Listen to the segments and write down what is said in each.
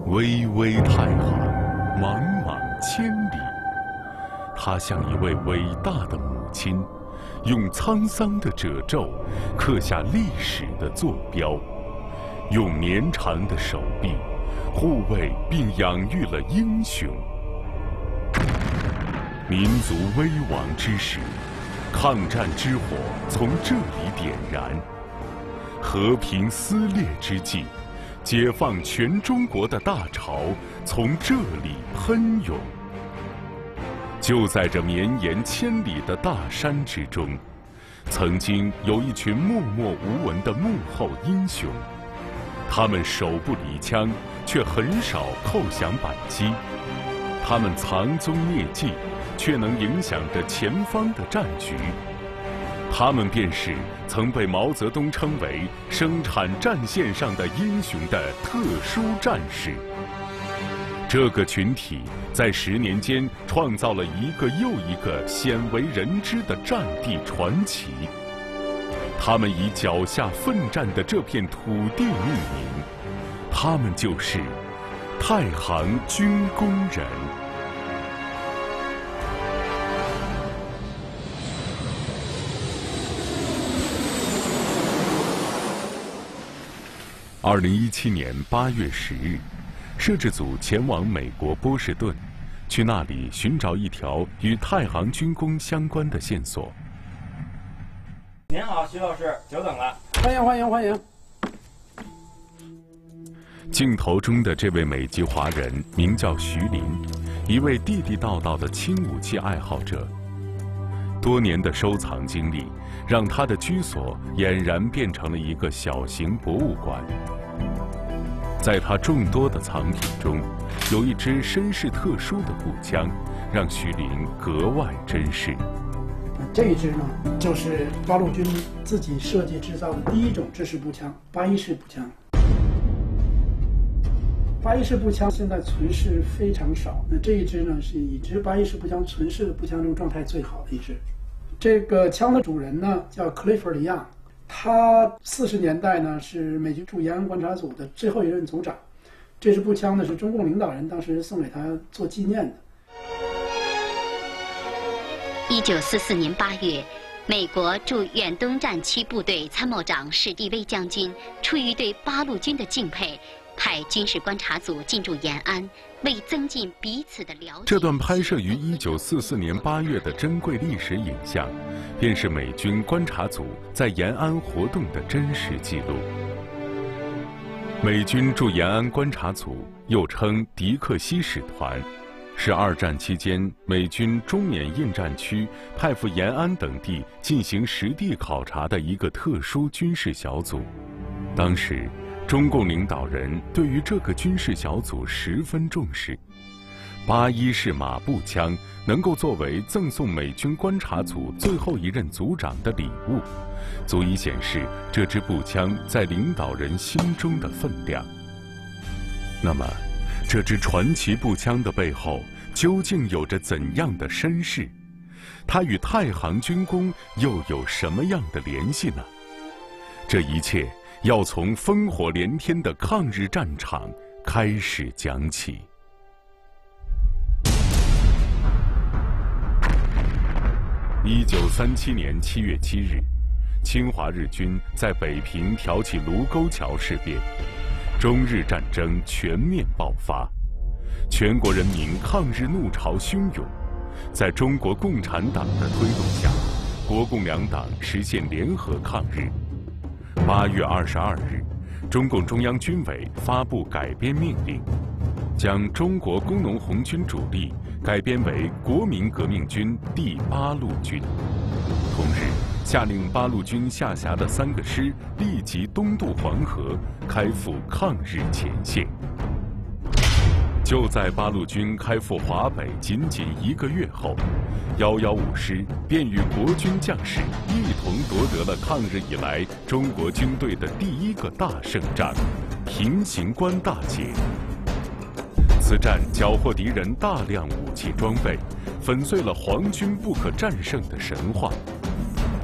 巍巍太行，茫茫千里。它像一位伟大的母亲，用沧桑的褶皱刻下历史的坐标，用绵长的手臂护卫并养育了英雄。民族危亡之时，抗战之火从这里点燃；和平撕裂之际，解放全中国的大潮从这里喷涌。就在这绵延千里的大山之中，曾经有一群默默无闻的幕后英雄，他们手不离枪，却很少扣响扳机；他们藏踪灭迹，却能影响着前方的战局。他们便是曾被毛泽东称为生产战线上的英雄的特殊战士。这个群体在10年间创造了一个又一个鲜为人知的战地传奇。他们以脚下奋战的这片土地命名，他们就是太行军工人。2017年8月10日，摄制组前往美国波士顿，去那里寻找一条与太行军工相关的线索。 您好，徐老师，久等了。 欢迎欢迎欢迎。 镜头中的这位美籍华人名叫徐林，一位地地道道的轻武器爱好者。多年的收藏经历，让他的居所俨然变成了一个小型博物馆。在他众多的藏品中，有一支身世特殊的步枪，让徐林格外珍视。 这一支呢，就是八路军自己设计制造的第一种制式步枪——81式步枪。81式步枪现在存世非常少，那这一支呢，是已知81式步枪存世的步枪中状态最好的一支。这个枪的主人呢叫克利弗里亚，他40年代呢是美军驻延安观察组的最后一任组长。这支步枪呢是中共领导人当时送给他做纪念的。 1944年8月，美国驻远东战区部队参谋长史蒂威将军出于对八路军的敬佩，派军事观察组进驻延安，为增进彼此的了解。 这段拍摄于1944年8月的珍贵历史影像，便是美军观察组在延安活动的真实记录。美军驻延安观察组又称迪克西使团，是2战期间美军中缅印战区派赴延安等地进行实地考察的一个特殊军事小组。当时中共领导人对于这个军事小组十分重视，81式马步枪能够作为赠送美军观察组最后一任组长的礼物，足以显示这支步枪在领导人心中的分量。那么，这支传奇步枪的背后究竟有着怎样的身世？它与太行军工又有什么样的联系呢？这一切要从烽火连天的抗日战场开始讲起。1937年7月7日，侵华日军在北平挑起卢沟桥事变，中日战争全面爆发，全国人民抗日怒潮汹涌。在中国共产党的推动下，国共两党实现联合抗日。8月22日，中共中央军委发布改编命令，将中国工农红军主力改编为国民革命军第8路军。同日，下令八路军下辖的3个师立即东渡黄河，开赴抗日前线。就在八路军开赴华北仅1个月后，115师便与国军将士一同夺得了抗日以来中国军队的第1个大胜仗——平型关大捷。此战缴获敌人大量武器装备，粉碎了皇军不可战胜的神话。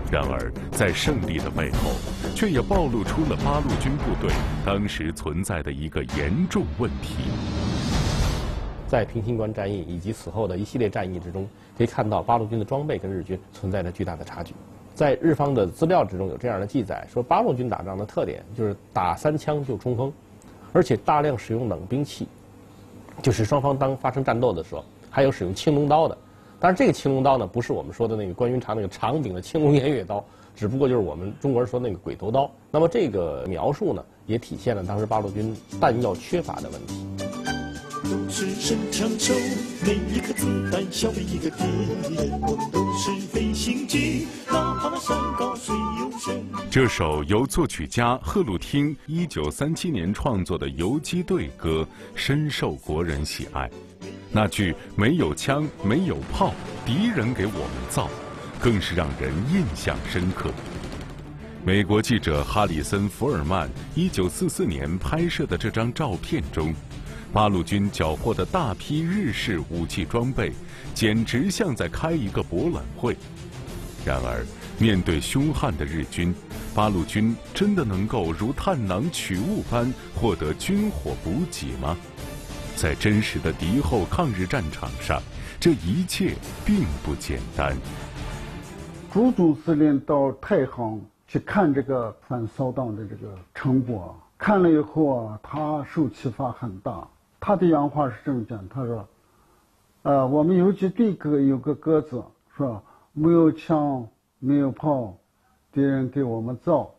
然而，在胜利的背后，却也暴露出了八路军部队当时存在的一个严重问题。 在平型关战役以及此后的一系列战役之中，可以看到八路军的装备跟日军存在着巨大的差距。在日方的资料之中有这样的记载，说八路军打仗的特点就是打3枪就冲锋，而且大量使用冷兵器，就是双方当发生战斗的时候，还有使用青龙刀的。当然，这个青龙刀呢，不是我们说的那个关云长那个长柄的青龙偃月刀，只不过就是我们中国人说那个鬼头刀。那么这个描述呢，也体现了当时八路军弹药缺乏的问题。 都是神枪手，每一颗子弹消费一个敌人，我们都是飞行机，哪怕那山高水又深。 这首由作曲家贺鲁汀1937年创作的游击队歌深受国人喜爱。那句“没有枪，没有炮，敌人给我们造”，更是让人印象深刻。美国记者哈里森·福尔曼1944年拍摄的这张照片中，八路军缴获的大批日式武器装备，简直像在开一个博览会。然而，面对凶悍的日军，八路军真的能够如探囊取物般获得军火补给吗？在真实的敌后抗日战场上，这一切并不简单。 朱总司令到太行去看这个反扫荡的这个成果，看了以后啊，他受启发很大。他的原话是这么讲，他说：“我们游击队有个鸽子，说没有枪，没有炮，敌人给我们造，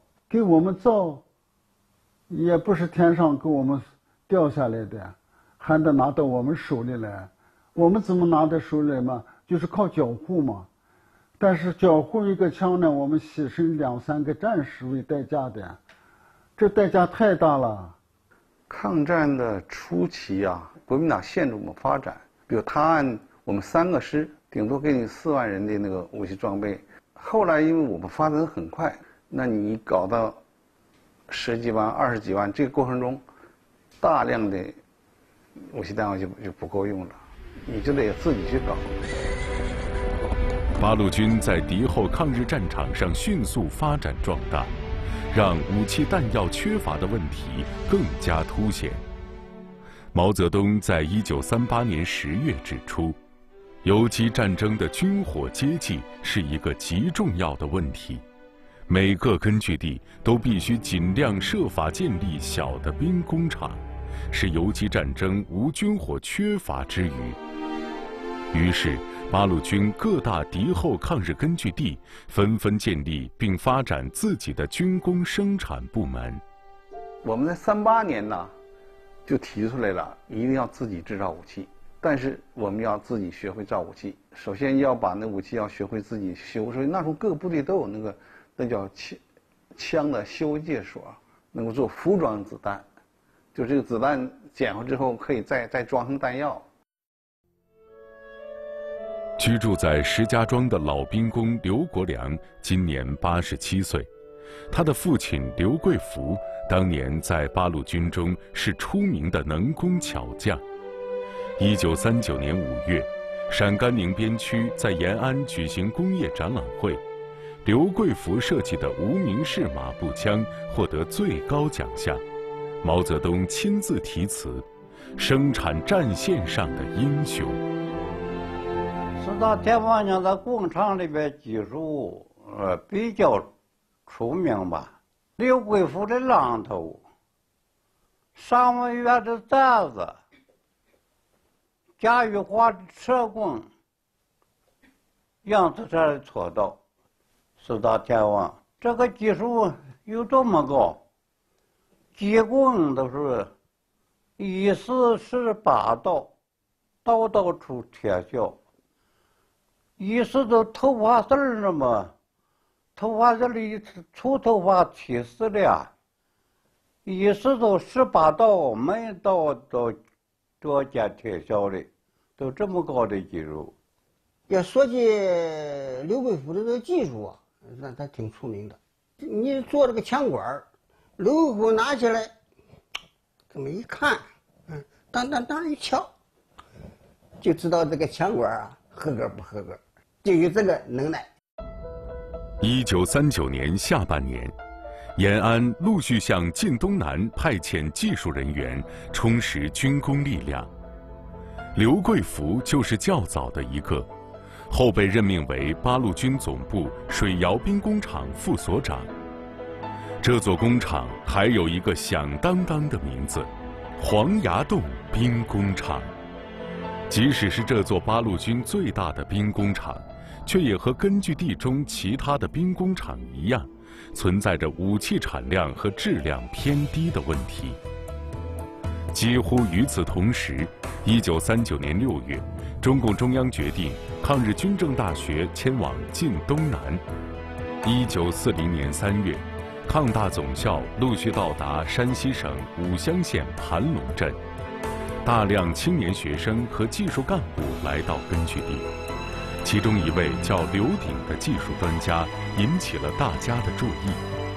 也不是天上给我们掉下来的。”还得拿到我们手里来，我们怎么拿到手里嘛？就是靠缴获嘛。但是缴获一个枪呢，我们牺牲2、3个战士为代价的，这代价太大了。 抗战的初期啊，国民党限制我们发展，比如他按我们3个师，顶多给你4万人的那个武器装备。后来因为我们发展很快，那你搞到10几万、20几万，这个过程中，大量的武器弹药就不够用了，你就得自己去搞。 八路军在敌后抗日战场上迅速发展壮大，让武器弹药缺乏的问题更加凸显。毛泽东在1938年10月指出，游击战争的军火接济是一个极重要的问题，每个根据地都必须尽量设法建立小的兵工厂，是游击战争无军火缺乏之余。于是，八路军各大敌后抗日根据地纷纷建立并发展自己的军工生产部门。 我们在38年呢，就提出来了，一定要自己制造武器，但是我们要自己学会造武器。首先要把那武器要学会自己修，所以那时候各个部队都有那叫枪的修界所，能够做浮装子弹。就这个子弹捡回之后，可以再装上弹药。 居住在石家庄的老兵工刘国良今年87岁，他的父亲刘贵福当年在八路军中是出名的能工巧匠。1939年5月，陕甘宁边区在延安举行工业展览会，刘贵福设计的无名氏马步枪获得最高奖项。毛泽东亲自题词：“生产战线上的英雄。” 四大天王娘在工厂里边技术比较出名吧。刘贵福的榔头，尚文元的毡子，贾玉华的车棍，杨子成的锉刀，四大天王这个技术有多么高？技工都是1418刀，刀刀出铁鞘。一时都头发丝儿那么，头发这里出头发气死了，一时都18刀，每刀都多见铁鞘的，都这么高的技术。 要说起刘贵福的这个技术啊，那他挺出名的。你做这个枪管，刘贵福拿起来，这么一看，当一敲，就知道这个枪管啊合格不合格，就有这个能耐。 1939年下半年，延安陆续向晋东南派遣技术人员，充实军工力量。刘贵福就是较早的一个，后被任命为八路军总部水窑兵工厂副所长。这座工厂还有一个响当当的名字——黄崖洞兵工厂。即使是这座八路军最大的兵工厂，却也和根据地中其他的兵工厂一样，存在着武器产量和质量偏低的问题。几乎与此同时，1939年6月，中共中央决定抗日军政大学迁往晋东南。1940年3月，抗大总校陆续到达山西省武乡县盘龙镇，大量青年学生和技术干部来到根据地，其中一位叫刘鼎的技术专家引起了大家的注意。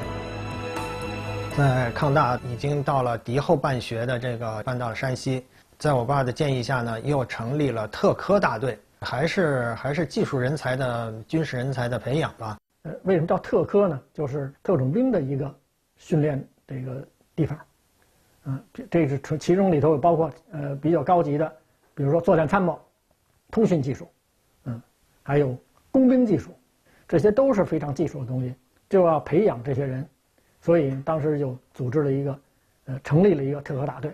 在抗大已经到了敌后办学的搬到了山西，在我爸的建议下呢，又成立了特科大队，还是技术人才的军事人才的培养吧。 为什么叫特科呢？就是特种兵的一个训练这个地方。这是其中里头有包括比较高级的，比如说作战参谋、通讯技术，还有工兵技术，这些都是非常技术的东西，就要培养这些人，所以当时就组织了一个，成立了一个特科大队。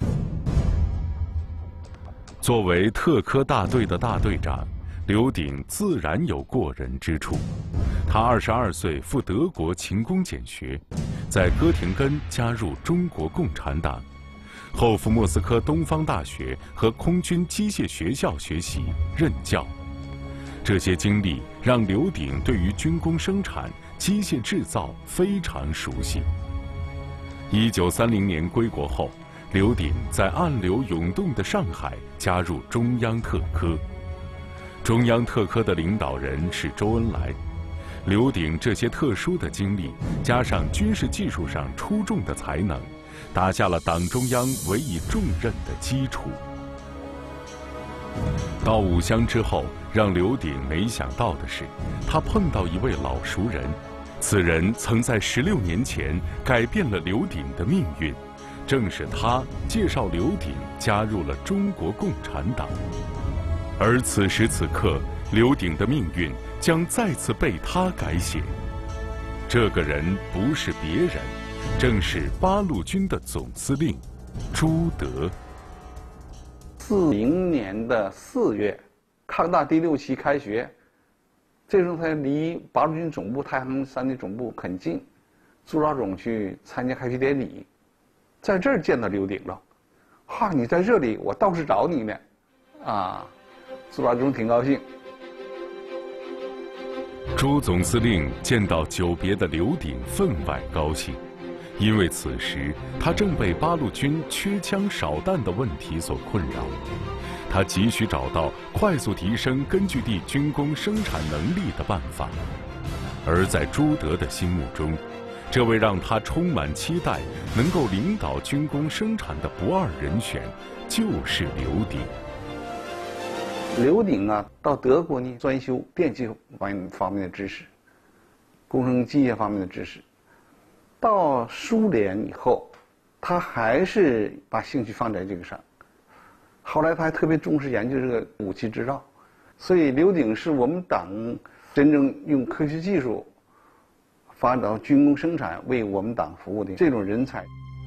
作为特科大队的大队长，刘鼎自然有过人之处。他22岁赴德国勤工俭学，在哥廷根加入中国共产党，后赴莫斯科东方大学和空军机械学校学习任教。这些经历让刘鼎对于军工生产、机械制造非常熟悉。1930年归国后，刘鼎在暗流涌动的上海加入中央特科。中央特科的领导人是周恩来。刘鼎这些特殊的经历，加上军事技术上出众的才能，打下了党中央委以重任的基础。到武乡之后，让刘鼎没想到的是，他碰到一位老熟人，此人曾在16年前改变了刘鼎的命运，正是他介绍刘鼎加入了中国共产党。而此时此刻，刘鼎的命运将再次被他改写。这个人不是别人，正是八路军的总司令朱德。 40年的4月，抗大第6期开学，这时候他离八路军总部太行山的总部很近，朱老总去参加开学典礼，在这儿见到刘鼎了。哈，你在这里，我倒是找你呢，啊！朱老总挺高兴。 朱总司令见到久别的刘鼎，分外高兴，因为此时他正被八路军缺枪少弹的问题所困扰，他急需找到快速提升根据地军工生产能力的办法。而在朱德的心目中，这位让他充满期待、能够领导军工生产的不二人选，就是刘鼎。 刘鼎啊，到德国呢专修电气方面的知识，工程机械方面的知识。到苏联以后，他还是把兴趣放在这个上。后来他还特别重视研究这个武器制造，所以刘鼎是我们党真正用科学技术发展到军工生产，为我们党服务的这种人才。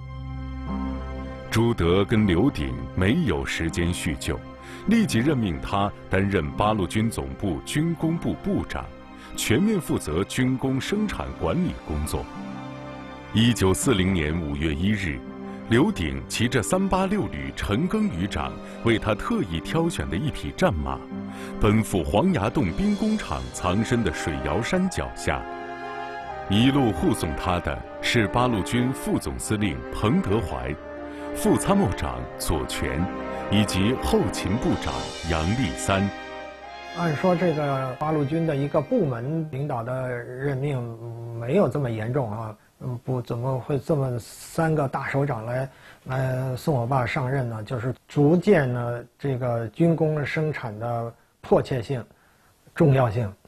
朱德跟刘鼎没有时间叙旧，立即任命他担任八路军总部军工部部长，全面负责军工生产管理工作。1940年5月1日，刘鼎骑着386旅陈赓旅长为他特意挑选的一匹战马，奔赴黄崖洞兵工厂藏身的水瑶山脚下。一路护送他的是八路军副总司令彭德怀、副参谋长左权以及后勤部长杨立三。 按说这个八路军的一个部门领导的任命没有这么严重啊，不怎么会这么3个大首长来送我爸上任呢？就是逐渐呢这个军工生产的迫切性、重要性，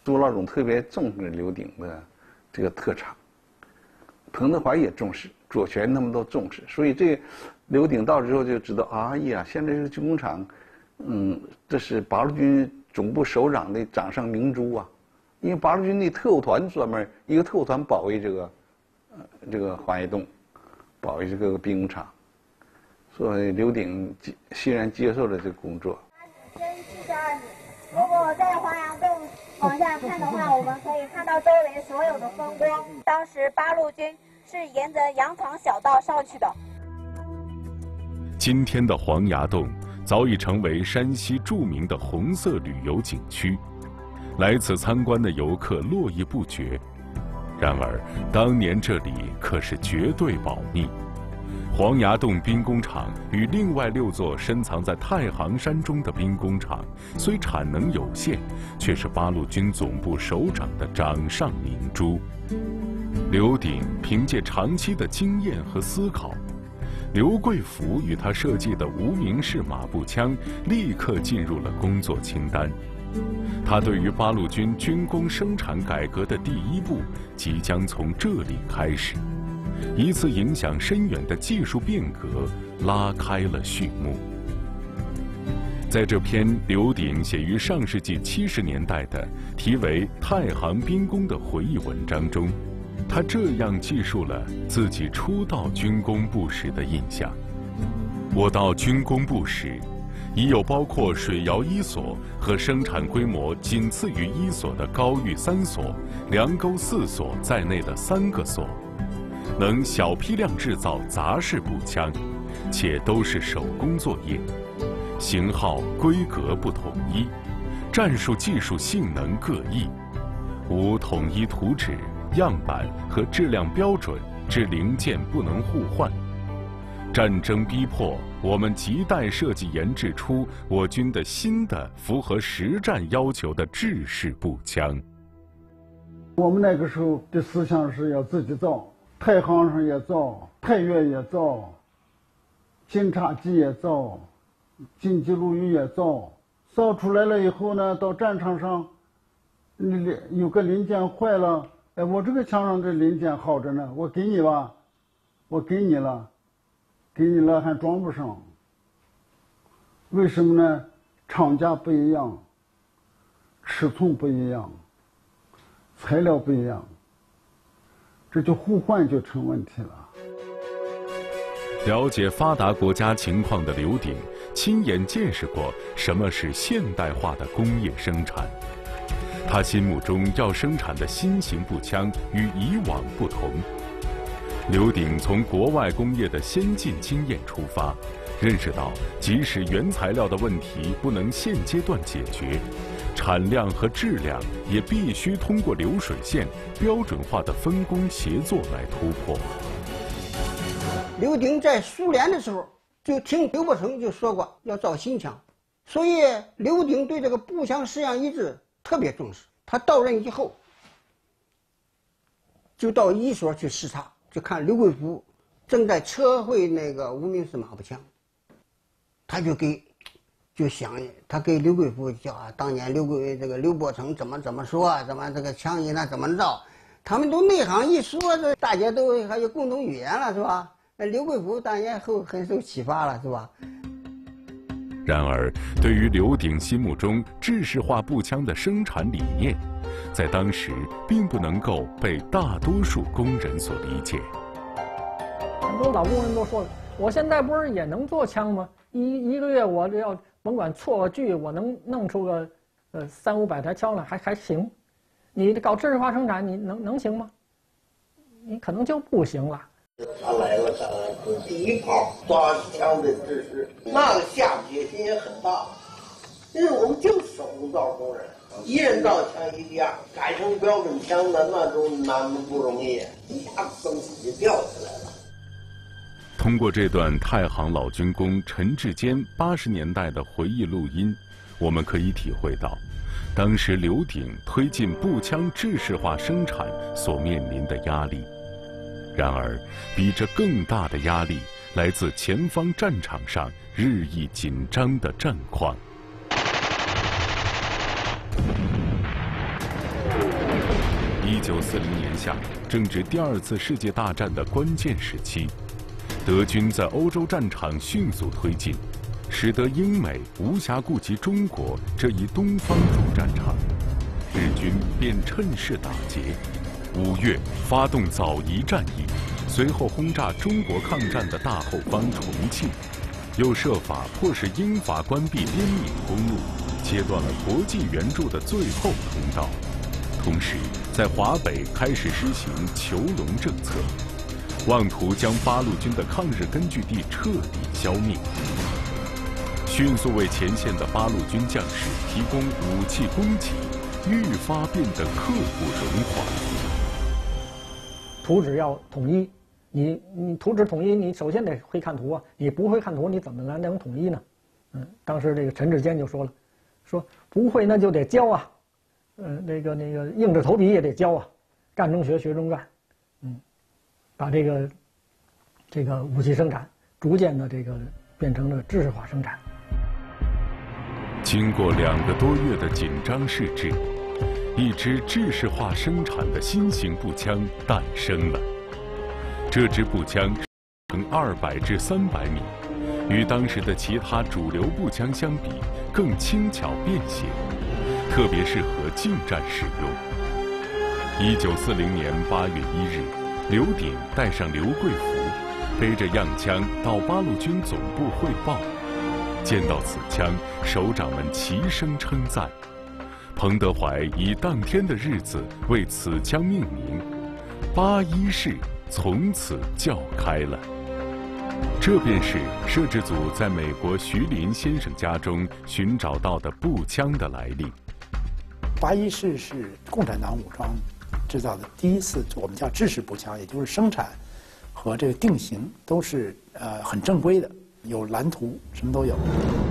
朱老总特别重视刘鼎的这个特长，彭德怀也重视，左权他们都重视，所以这刘鼎到之后就知道，哎呀，现在这个军工厂，这是八路军总部首长的掌上明珠啊，因为八路军的特务团专门一个特务团保卫这个华业洞，保卫这个兵工厂，所以刘鼎欣然接受了这个工作。 72米，如果在黄崖洞往下看的话，我们可以看到周围所有的风光。当时八路军是沿着羊肠小道上去的。 今天的黄崖洞早已成为山西著名的红色旅游景区，来此参观的游客络绎不绝。然而，当年这里可是绝对保密。黄崖洞兵工厂与另外6座深藏在太行山中的兵工厂，虽产能有限，却是八路军总部首长的掌上明珠。刘鼎凭借长期的经验和思考，刘贵福与他设计的无名氏马步枪立刻进入了工作清单。他对于八路军军工生产改革的第一步即将从这里开始，一次影响深远的技术变革拉开了序幕。在这篇刘鼎写于上世纪70年代的题为《太行兵工》的回忆文章中，他这样记述了自己初到军工部时的印象：我到军工部时，已有包括水窑1所和生产规模仅次于1所的高峪3所、梁沟4所在内的3个所，能小批量制造杂式步枪，且都是手工作业，型号规格不统一，战术技术性能各异，无统一图纸、样板和质量标准，致零件不能互换。战争逼迫我们亟待设计研制出我军的新的符合实战要求的制式步枪。 我们那个时候的思想是要自己造，太行上也造，太岳也造，金叉戟也造，晋冀陆羽也造。造出来了以后呢，到战场上，有个零件坏了，哎，我这个枪上这零件好着呢，我给你吧，我给你了。给你了还装不上，为什么呢？厂家不一样，尺寸不一样，材料不一样，这就互换就成问题了。 了解发达国家情况的刘鼎，亲眼见识过什么是现代化的工业生产。他心目中要生产的新型步枪与以往不同。刘鼎从国外工业的先进经验出发，认识到即使原材料的问题不能现阶段解决，产量和质量也必须通过流水线标准化的分工协作来突破。 刘鼎在苏联的时候就听刘伯承就说过要造新枪，所以刘鼎对这个步枪式样一致特别重视。他到任以后就到1所去视察，就看刘贵福正在测绘那个无名氏马步枪，他就想他给刘贵福讲啊，当年刘伯承怎么说，怎么这个枪应该怎么造，他们都内行一说，这大家都还有共同语言了，是吧？那刘贵福当然很受启发了，是吧？ 然而，对于刘鼎心目中制式化步枪的生产理念，在当时并不能够被大多数工人所理解。 很多老工人都说，我现在不是也能做枪吗？一个月我只要甭管错锯，我能弄出个300-500台枪来，还行。你搞制式化生产，你能行吗？你可能就不行了。 他来了，第一炮抓枪的制式，那个下决心也很大，因为我们就是手工造工人，一人造枪一个样，改成标准枪的那种难不容易，一下子升起就吊起来了。 通过这段太行老军工陈志坚80年代的回忆录音，我们可以体会到，当时刘鼎推进步枪制式化生产所面临的压力。然而，比这更大的压力来自前方战场上日益紧张的战况。 1940年夏正值第2次世界大战的关键时期，德军在欧洲战场迅速推进，使得英美无暇顾及中国这一东方主战场，日军便趁势打劫。5月发动枣宜战役，随后轰炸中国抗战的大后方重庆，又设法迫使英法关闭边闽公路，切断了国际援助的最后通道。同时，在华北开始实行囚笼政策，妄图将八路军的抗日根据地彻底消灭，迅速为前线的八路军将士提供武器供给，愈发变得刻不容缓。 图纸要统一，你图纸统一，你首先得会看图啊，你不会看图，你怎么能统一呢？当时这个陈志坚就说了，说不会那就得教啊。那个硬着头皮也得教啊，干中学，学中干，把这个武器生产逐渐的变成了知识化生产。 经过2个多月的紧张试制，一支制式化生产的新型步枪诞生了。这支步枪呈200至300米，与当时的其他主流步枪相比更轻巧便携。特别适合近战使用。1940年8月1日，刘鼎带上刘贵福，背着样枪到八路军总部汇报。见到此枪，首长们齐声称赞。彭德怀以当天的日子为此枪命名，81式从此叫开了。这便是摄制组在美国徐林先生家中寻找到的步枪的来历。 81式是共产党武装制造的第一次我们叫制式步枪，也就是生产和这个定型都是很正规的，有蓝图，什么都有。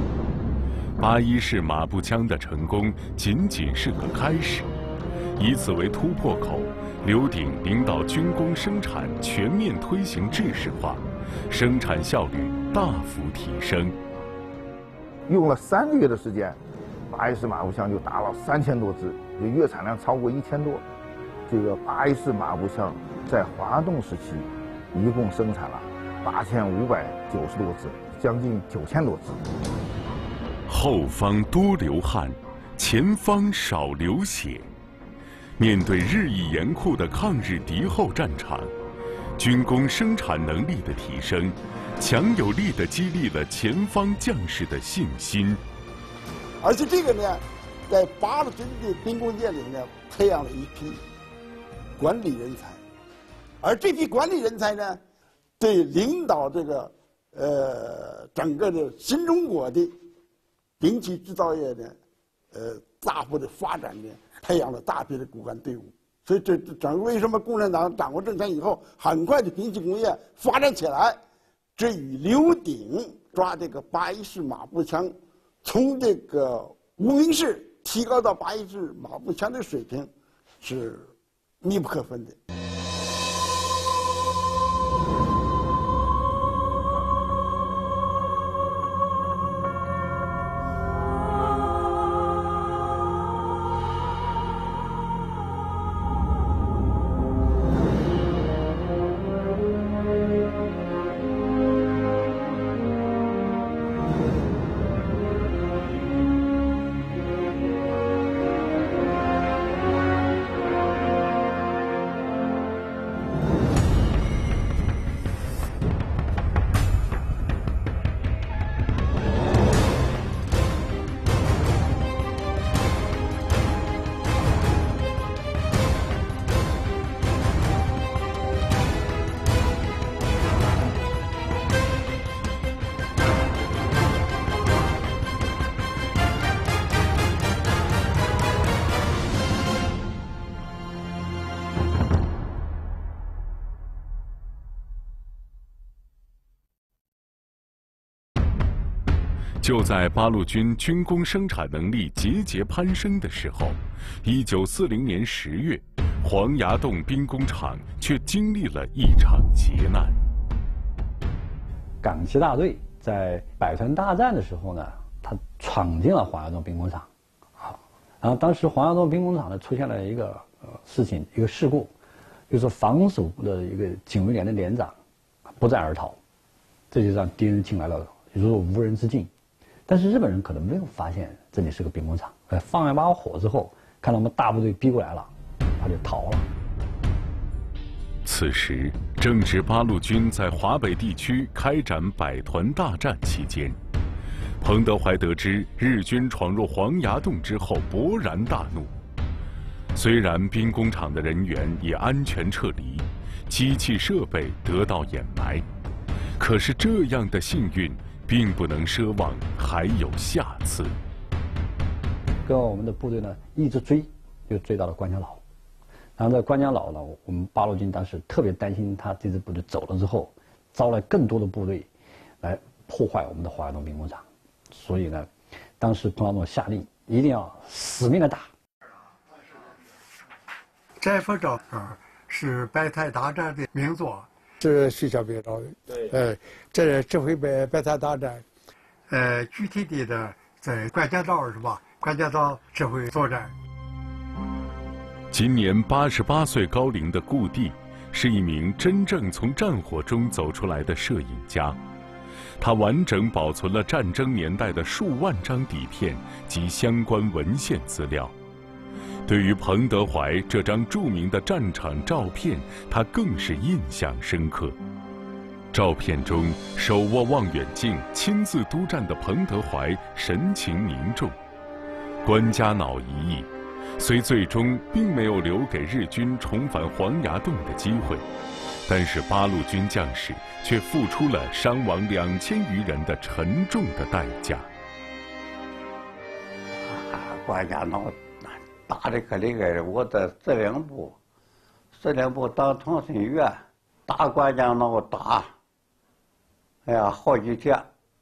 81式马步枪的成功仅仅是个开始，以此为突破口，刘鼎领导军工生产全面推行制式化，生产效率大幅提升。 用了3个月的时间，81式马步枪就达到3000多支，就月产量超过1000多。这个81式马步枪在华东时期一共生产了8590多支，将近9000多支。 后方多流汗，前方少流血。面对日益严酷的抗日敌后战场，军工生产能力的提升，强有力地激励了前方将士的信心。 而且这个呢，在八路军的兵工界里呢，培养了一批管理人才，而这批管理人才呢，对领导这个整个的新中国的兵器制造业呢，大幅的发展呢，培养了大批的骨干队伍。所以这整个为什么共产党掌握政权以后，很快的兵器工业发展起来，这与刘鼎抓这个81式马步枪，从这个无名式提高到81式马步枪的水平，是密不可分的。 就在八路军军工生产能力节节攀升的时候，1940年10月，黄崖洞兵工厂却经历了一场劫难。 港七大队在百团大战的时候呢，他闯进了黄崖洞兵工厂，然后当时黄崖洞兵工厂呢出现了一个事情，一个事故，就是防守部的一个警卫连的连长不战而逃，这就让敌人进来了，如入无人之境。但是日本人可能没有发现这里是个兵工厂，放一把火之后，看到我们大部队逼过来了，他就逃了。 此时正值八路军在华北地区开展百团大战期间，彭德怀得知日军闯入黄崖洞之后，勃然大怒。虽然兵工厂的人员已安全撤离，机器设备得到掩埋，可是这样的幸运并不能奢望还有下次。 跟我们的部队呢一直追，就追到了关江老。然后在关江老呢，我们八路军当时特别担心他这支部队走了之后，招来更多的部队来破坏我们的黄崖洞兵工厂。所以呢，当时彭老总下令一定要死命的打。 这幅照片是百台大战的名作， 是徐小平照的。 对， 这指挥百台大战， 具体地的在关江道是吧？关江道指挥作战。 今年88岁高龄的顾棣，是一名真正从战火中走出来的摄影家。他完整保存了战争年代的数万张底片及相关文献资料。对于彭德怀这张著名的战场照片，他更是印象深刻。照片中手握望远镜亲自督战的彭德怀神情凝重。关家垴一役虽最终并没有留给日军重返黄崖洞的机会，但是八路军将士却付出了伤亡2000余人的沉重的代价。 关家垴打的可厉害了，我在司令部当通讯员，打关家垴打，哎呀，好几天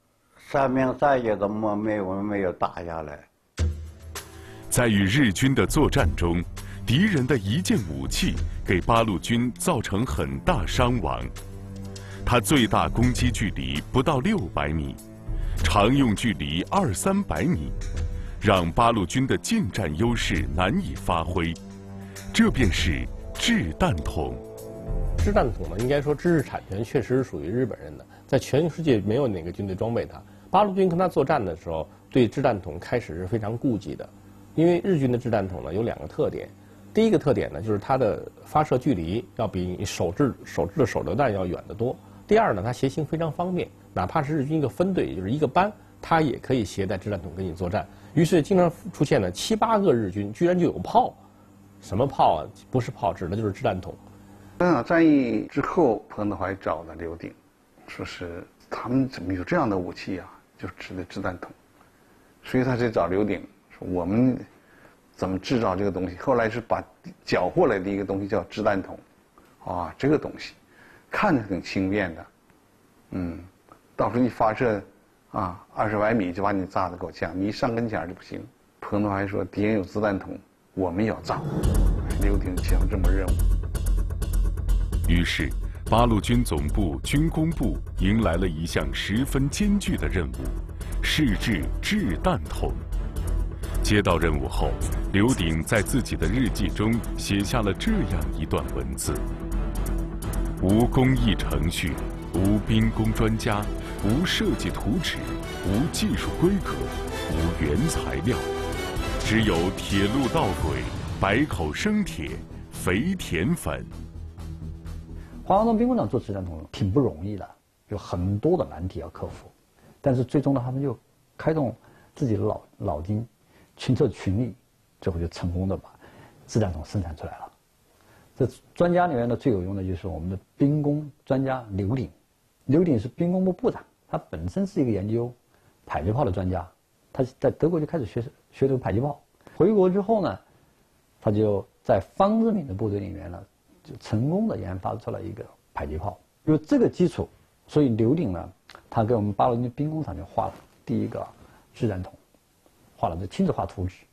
，3明3夜都没有打下来。 在与日军的作战中，敌人的一件武器给八路军造成很大伤亡。它最大攻击距离不到600米，常用距离200-300米，让八路军的近战优势难以发挥。这便是掷弹筒。 掷弹筒呢，应该说知识产权确实是属于日本人的，在全世界没有哪个军队装备它。八路军跟他作战的时候，对掷弹筒开始是非常顾忌的。因为日军的掷弹筒呢有2个特点，第一个特点呢就是它的发射距离要比你手制的手榴弹要远得多。第二呢，它携行非常方便，哪怕是日军一个分队，也就是一个班，它也可以携带掷弹筒跟你作战。于是经常出现了7、8个日军居然就有炮，什么炮啊？不是炮，指的就是掷弹筒。 这场战役之后，彭德怀找了刘鼎，说是他们怎么有这样的武器啊？就指的掷弹筒，所以他就找刘鼎。我们怎么制造这个东西？后来是把缴获来的一个东西叫掷弹筒，啊，这个东西看着挺轻便的，到时候你发射啊20来米就把你炸得够呛，你一上跟前就不行。彭德怀说敌人有子弹筒，我们也要造。刘鼎接了这么任务。 于是八路军总部军工部迎来了一项十分艰巨的任务，试制掷弹筒。接到任务后，刘鼎在自己的日记中写下了这样一段文字：无工艺程序，无兵工专家，无设计图纸，无技术规格，无原材料，只有铁路道轨、百口生铁、肥田粉。 黄崖洞兵工厂做掷弹筒挺不容易的，有很多的难题要克服，但是最终呢，他们就开动自己的脑筋，群策群力，最后就成功的把掷弹筒生产出来了。这专家里面的最有用的就是我们的兵工专家刘鼎。刘鼎是兵工部部长，他本身是一个研究迫击炮的专家，他在德国就开始学这个迫击炮。回国之后呢，他就在方志敏的部队里面呢，就成功的研发出了一个迫击炮。有这个基础，所以刘鼎呢，他给我们八路军兵工厂就画了第一个掷弹筒，画了这亲自画图纸。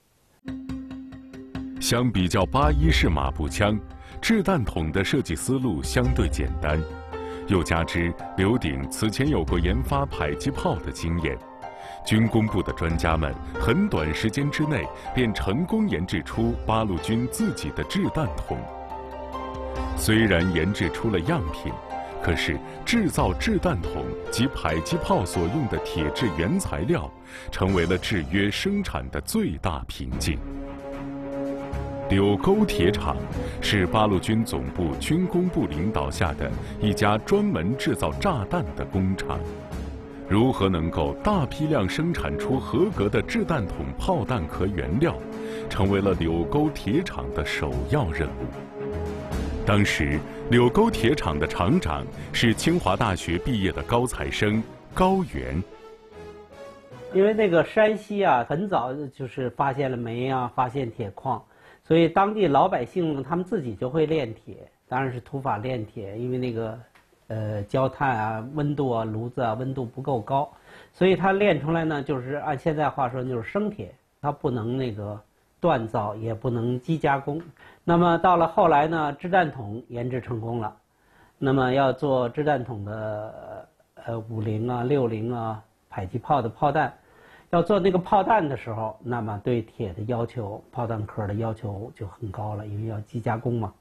相比较81式马步枪，掷弹筒的设计思路相对简单，又加之刘鼎此前有过研发迫击炮的经验， 军工部的专家们很短时间之内便成功研制出八路军自己的掷弹筒。虽然研制出了样品，可是制造掷弹筒及迫击炮所用的铁质原材料，成为了制约生产的最大瓶颈。柳沟铁厂是八路军总部军工部领导下的一家专门制造炸弹的工厂。如何能够大批量生产出合格的掷弹筒炮弹壳原料，成为了柳沟铁厂的首要任务。当时，柳沟铁厂的厂长是清华大学毕业的高材生高原。 因为那个山西啊，很早就是发现了煤啊，发现铁矿，所以当地老百姓呢，他们自己就会炼铁，当然是土法炼铁，因为那个焦炭啊、温度啊、炉子啊温度不够高，所以它炼出来呢，就是按现在话说就是生铁，它不能那个锻造，也不能机加工。那么到了后来呢，掷弹筒研制成功了，那么要做掷弹筒的50啊、60啊迫击炮的炮弹，要做那个炮弹的时候，那么对铁的要求、炮弹壳的要求就很高了，因为要机加工嘛。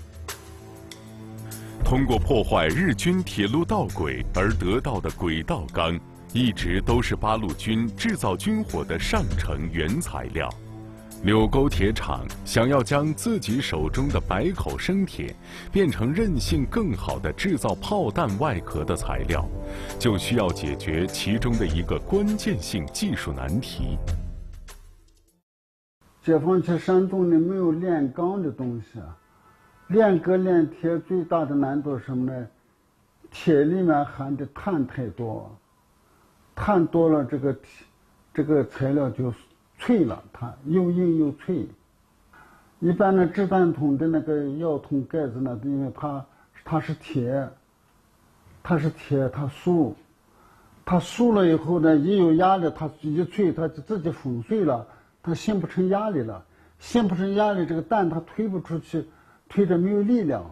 通过破坏日军铁路道轨而得到的轨道钢，一直都是八路军制造军火的上乘原材料。柳沟铁厂想要将自己手中的白口生铁变成韧性更好的制造炮弹外壳的材料，就需要解决其中的一个关键性技术难题。 解放区山东呢没有炼钢的东西啊，炼钢炼铁最大的难度是什么呢？铁里面含的碳太多，碳多了这个材料就脆了，它又硬又脆。一般的掷弹筒的那个药筒盖子呢，因为它是铁，它酥了以后呢，一有压力，它一脆，它就自己粉碎了，它形不成压力了，形不成压力，这个弹它推不出去，推着没有力量。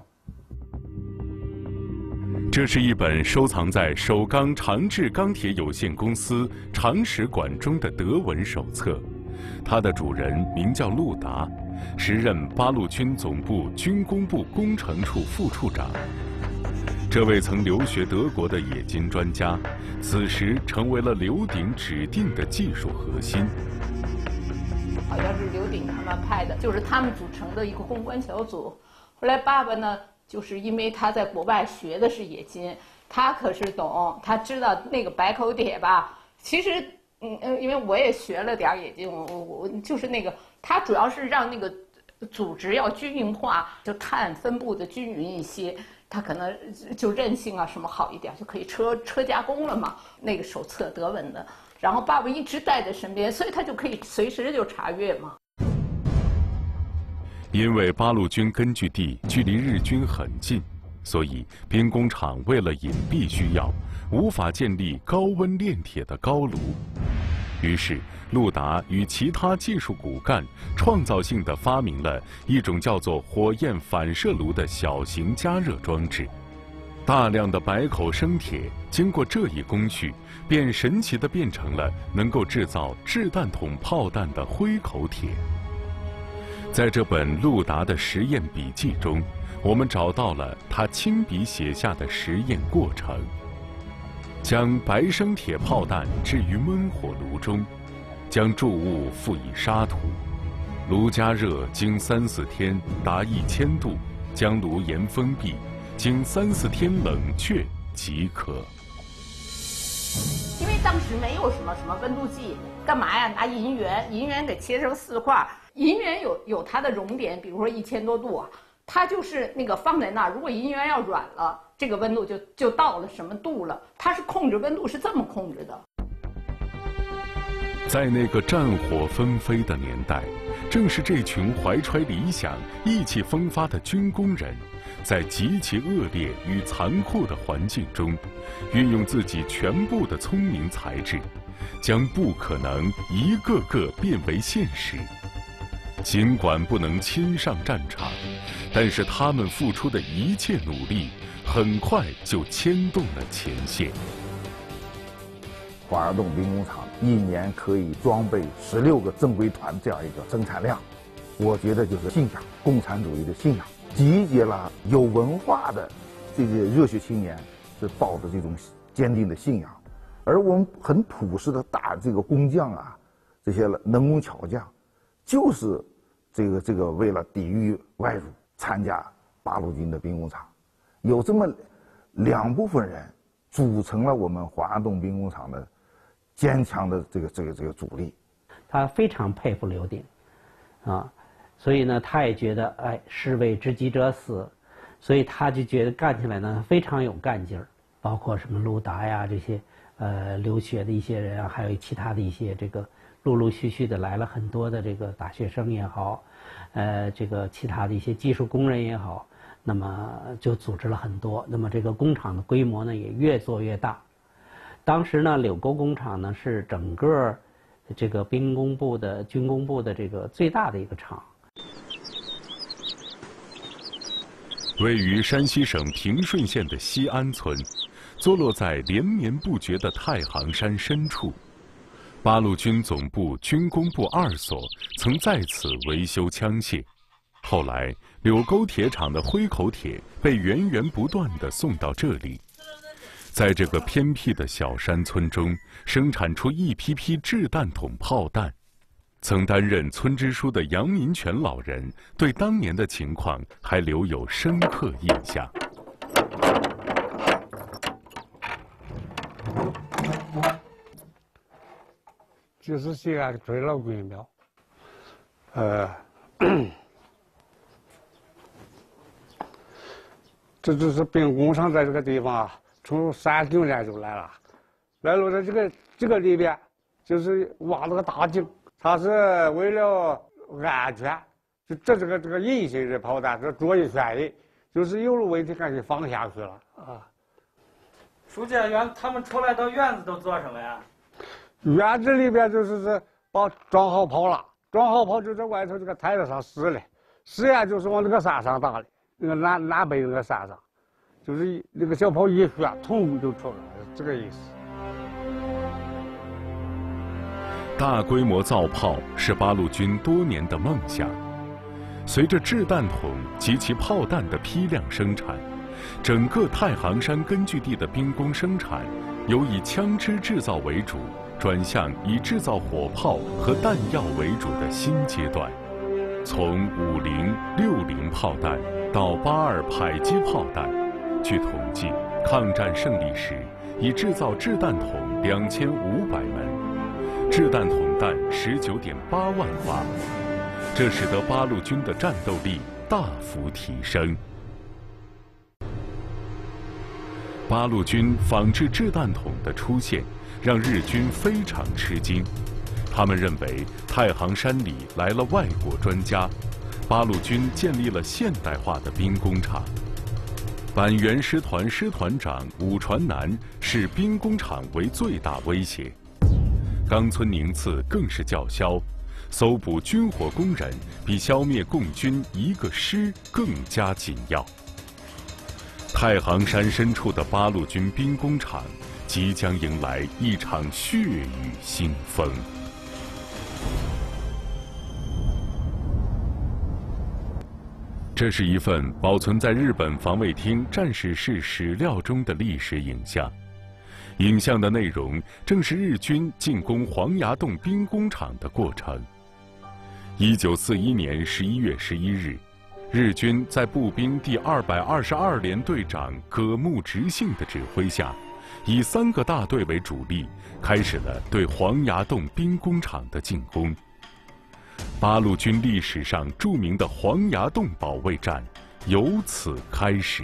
这是一本收藏在首钢长治钢铁有限公司长史馆中的德文手册，它的主人名叫陆达，时任八路军总部军工部工程处副处长。这位曾留学德国的冶金专家，此时成为了刘鼎指定的技术核心。 好像是刘鼎他们派的，就是他们组成的一个公关小组。后来爸爸呢，就是因为他在国外学的是冶金，他可是懂，他知道那个白口铁吧。其实，因为我也学了点冶金，我就是那个，他主要是让那个组织要均匀化，就碳分布的均匀一些，它可能就韧性啊什么好一点，就可以车加工了嘛。那个手册德文的，然后爸爸一直带在身边，所以他就可以随时就查阅嘛。 因为八路军根据地距离日军很近，所以兵工厂为了隐蔽需要，无法建立高温炼铁的高炉。于是，陆达与其他技术骨干创造性地发明了一种叫做火焰反射炉的小型加热装置。大量的白口生铁经过这一工序，便神奇地变成了能够制造掷弹筒炮弹的灰口铁。在这本陆达的实验笔记中，我们找到了他亲笔写下的实验过程：将白生铁炮弹置于焖火炉中，将注物附以沙土，炉加热经3、4天达1000度，将炉沿封闭，经3、4天冷却即可。 因为当时没有什么温度计，干嘛呀？拿银元给切成4块。银元有它的熔点，比如说1000多度啊，它就是那个放在那儿，如果银元要软了，这个温度就到了什么度了，它是控制温度是这么控制的。 在那个战火纷飞的年代，正是这群怀揣理想、意气风发的军工人，在极其恶劣与残酷的环境中，运用自己全部的聪明才智，将不可能一个个变为现实。尽管不能亲上战场，但是他们付出的一切努力，很快就牵动了前线。 华尔洞兵工厂一年可以装备16个正规团这样一个生产量。我觉得就是信仰，共产主义的信仰，集结了有文化的这些热血青年，是抱着这种坚定的信仰。而我们很朴实的大这个工匠啊，这些能工巧匠，就是这个为了抵御外辱，参加八路军的兵工厂。有这么2部分人组成了我们黄崖洞兵工厂的坚强的这个主力。 他非常佩服刘鼎，啊，所以呢，他也觉得哎，士为知己者死，所以他就觉得干起来呢非常有干劲儿。包括什么陆达呀这些留学的一些人啊，还有其他的一些这个陆陆续续的来了很多的这个大学生也好，这个其他的一些技术工人也好，那么就组织了很多。那么这个工厂的规模呢也越做越大。当时呢，柳沟工厂呢是整个这个兵工部的军工部的这个最大的一个厂。 位于山西省平顺县的西安村，坐落在连绵不绝的太行山深处。八路军总部军工部2所曾在此维修枪械，后来柳沟铁厂的灰口铁被源源不断地送到这里。在这个偏僻的小山村中，生产出一批批掷弹筒炮弹。曾担任村支书的杨民权老人对当年的情况还留有深刻印象。 就是西安最老规庙，这就是兵工厂在这个地方啊，从39年就来了，来了在这个里边，就是挖了个大井。他是为了安全，就这个隐形的炮弹，这着一旋翼，就是有了问题赶紧放下去了啊。 书记，他们出来到院子都做什么呀？ 院子里边就是把装好炮了，装好炮就在外头这个台子上试嘞，试呀就是往那个山上打的，那个南北那个山上，就是那个小炮一旋，通就出来了，这个意思。 大规模造炮是八路军多年的梦想。随着掷弹筒及其炮弹的批量生产，整个太行山根据地的兵工生产由以枪支制造为主，转向以制造火炮和弹药为主的新阶段。从50、60炮弹到82迫击炮弹，据统计，抗战胜利时已制造掷弹筒2500门。掷弹筒弹19.8万发，这使得八路军的战斗力大幅提升。八路军仿制掷弹筒的出现，让日军非常吃惊。他们认为太行山里来了外国专家，八路军建立了现代化的兵工厂。板垣师团师团长武传南视兵工厂为最大威胁。冈村宁次更是叫嚣，搜捕军火工人比消灭共军1个师更加紧要。太行山深处的八路军兵工厂即将迎来一场血雨腥风。这是一份保存在日本防卫厅战史室史料中的历史影像。影像的内容正是日军进攻黄崖洞兵工厂的过程。1941年11月11日，日军在步兵第222联队长葛木直信的指挥下，以3个大队为主力，开始了对黄崖洞兵工厂的进攻。八路军历史上著名的黄崖洞保卫战由此开始。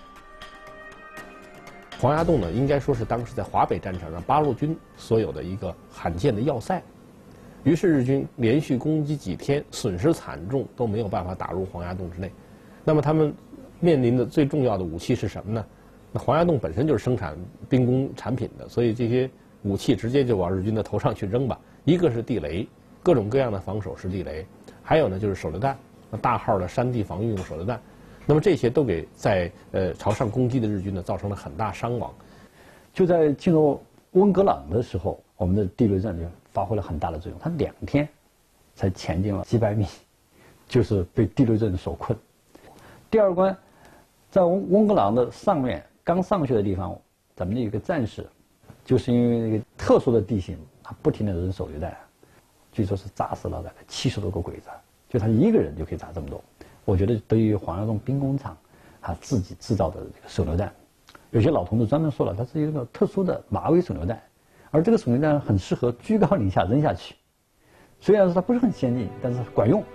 黄崖洞呢，应该说是当时在华北战场上八路军所有的一个罕见的要塞。于是日军连续攻击几天，损失惨重，都没有办法打入黄崖洞之内。那么他们面临的最重要的武器是什么呢？那黄崖洞本身就是生产兵工产品的，所以这些武器直接就往日军的头上去扔吧。一个是地雷，各种各样的防守式地雷，还有呢就是手榴弹，大号的山地防御用手榴弹。那么这些都给在朝上攻击的日军呢造成了很大伤亡。 就在进入温格朗的时候， 我们的地雷阵就发挥了很大的作用。他2天才前进了几百米，就是被地雷阵所困。第2关，在翁格朗的上面刚上去的地方，咱们有一个战士，就是因为那个特殊的地形，他不停地扔手榴弹，据说是炸死了大概70多个鬼子，就他一个人就可以炸这么多。我觉得对于黄崖洞兵工厂他自己制造的这个手榴弹，有些老同志专门说了，它是一个特殊的马尾手榴弹，而这个手榴弹很适合居高临下扔下去，虽然说它不是很先进，但是管用。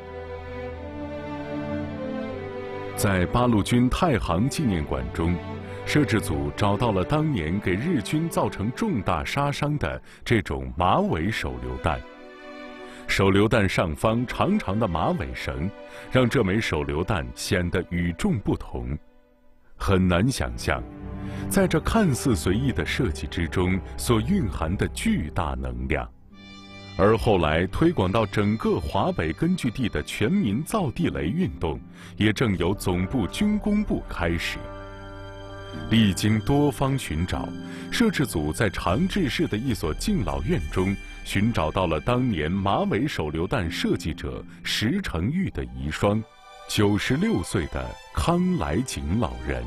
在八路军太行纪念馆中，摄制组找到了当年给日军造成重大杀伤的这种马尾手榴弹。手榴弹上方长长的马尾绳，让这枚手榴弹显得与众不同。很难想象，在这看似随意的设计之中所蕴含的巨大能量。而后来推广到整个华北根据地的全民造地雷运动，也正由总部军工部开始。历经多方寻找，摄制组在长治市的一所敬老院中寻找到了当年马尾手榴弹设计者石成玉的遗孀，96岁的康来景老人。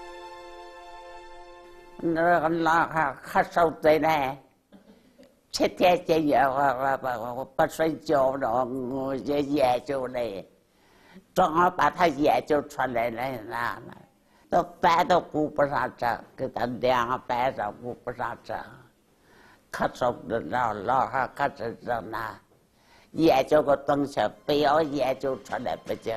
那个老汉喝受罪呢，7天7夜我不睡觉了，我就研究嘞，正好把他研究出来了，都饭都顾不上吃，给他2个班上顾不上吃，可受不了，老汉可真是那研究个东西，非要研究出来不行。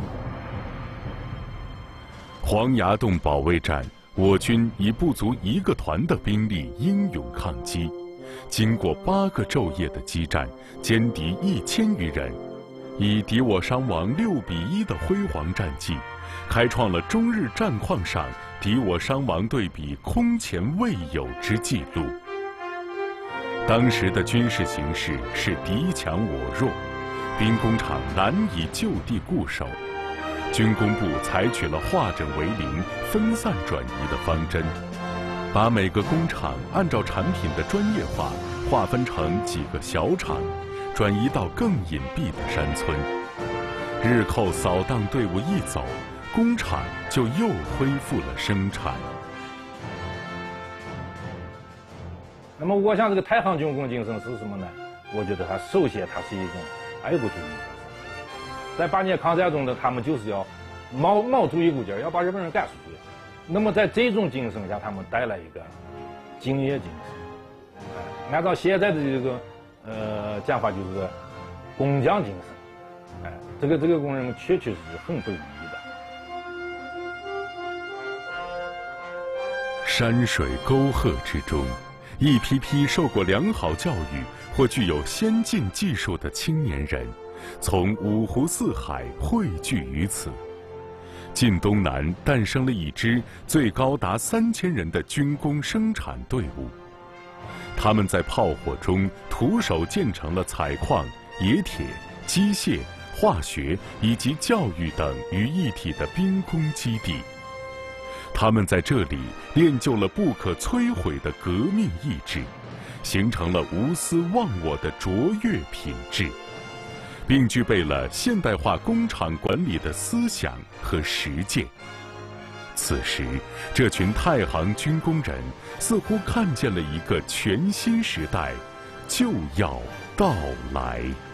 黄崖洞保卫战，我军以不足1个团的兵力英勇抗击，经过8个昼夜的激战，歼敌1000余人，以敌我伤亡6比1的辉煌战绩，开创了中日战况上敌我伤亡对比空前未有之纪录。当时的军事形势是敌强我弱，兵工厂难以就地固守。军工部采取了化整为零、分散转移的方针，把每个工厂按照产品的专业化划分成几个小厂，转移到更隐蔽的山村。日寇扫荡队伍一走，工厂就又恢复了生产。 那么，我想这个太行军工精神是什么呢？我觉得它首先它是一种爱国主义。在8年抗战中呢，他们就是要卯足一股劲儿，要把日本人赶出去。那么在这种精神下，他们带来一个敬业精神。按照现在的这个讲法，就是工匠精神。这个工人确实是很不容易的。 山水沟壑之中，一批批受过良好教育或具有先进技术的青年人，从5湖4海汇聚于此。晋东南诞生了一支最高达3000人的军工生产队伍，他们在炮火中徒手建成了采矿、冶铁、机械、化学以及教育等于一体的兵工基地。他们在这里练就了不可摧毁的革命意志，形成了无私忘我的卓越品质，并具备了现代化工厂管理的思想和实践。此时，这群太行军工人似乎看见了一个全新时代就要到来。